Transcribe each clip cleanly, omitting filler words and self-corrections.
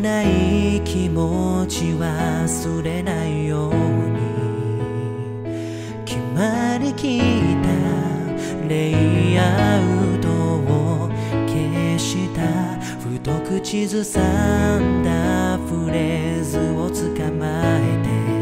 ない気持ち忘れないように決まりきったレイアウトを消した太く口ずさんだフレーズを捕まえ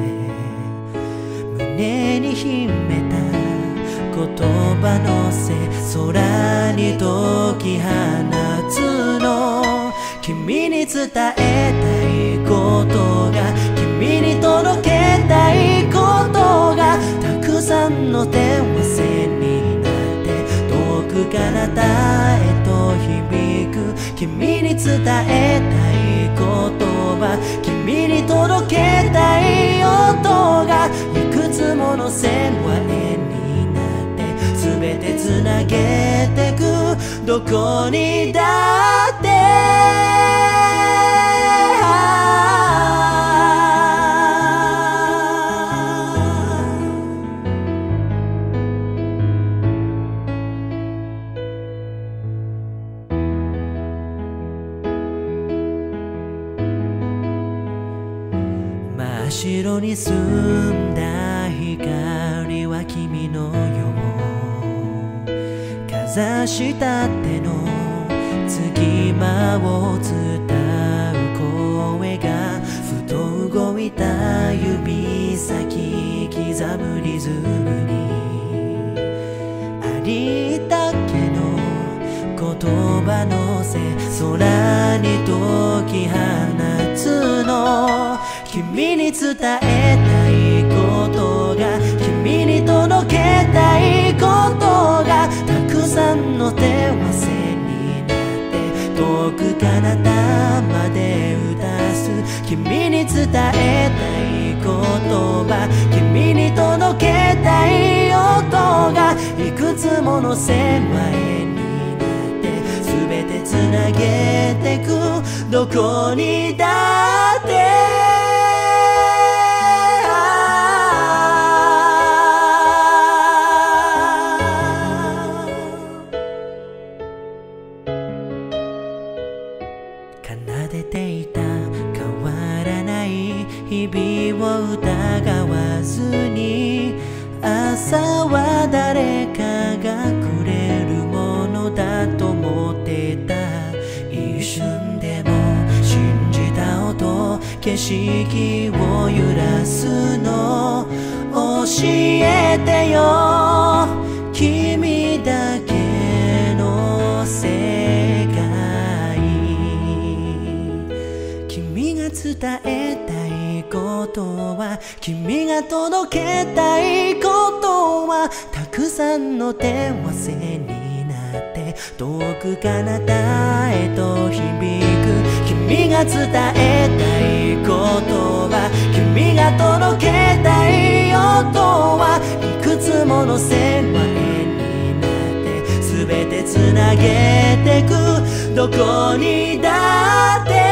て胸に秘めた言葉のせ空に解き放つの君に伝えたいことが君に届けたいことがたくさんの電話線になって遠くから他へと響く君に伝えたい言葉君に届けたい音がいくつもの線は円になって全てつなげてくどこにだって真っ白に澄んだ光は君の世をかざした手の隙間を伝う声がふと動いた指先刻むリズムにありったけの言葉のせ空に解き放つの君に伝えたいことが君に届けたいことがたくさんの電話線になって遠く彼方まで歌す君に伝えたい言葉君に届けたい音がいくつもの線は円になって全てつなげてくどこにだって奏でていた変わらない日々を疑わずに朝は誰かがくれるものだと思ってた一瞬でも信じた音景色を揺らすの教えてよ君だけの世界君が伝えたいことは君が届けたいことはたくさんの電話線になって遠く彼方へと響く君が伝えたいことは君が届けたい音はいくつもの線は円になって全てつなげてくどこにだって